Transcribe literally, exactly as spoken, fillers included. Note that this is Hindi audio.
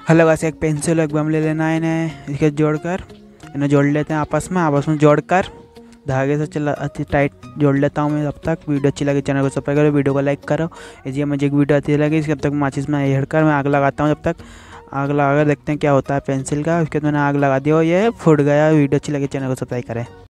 हेलो गाइस, एक पेंसिल एक गम ले लेना है इन्हें, इसके जोड़कर इन्हें जोड़ लेते हैं आपस में आपस में जोड़कर धागे से चला अच्छी टाइट जोड़ लेता हूँ मैं। तब तक वीडियो अच्छी लगी चैनल को सब्सक्राइब करो, वीडियो को लाइक करो। इसी मुझे एक वीडियो अच्छी लगी इसके, तब तक माचिस में हेड़कर मैं आग लगाता हूँ। जब तक आग लगा कर देखते हैं क्या होता है पेंसिल का। उसके बाद मैंने आग लगा दिया और ये फूट गया। वीडियो अच्छी लगी चैनल को सब्सक्राइब करें।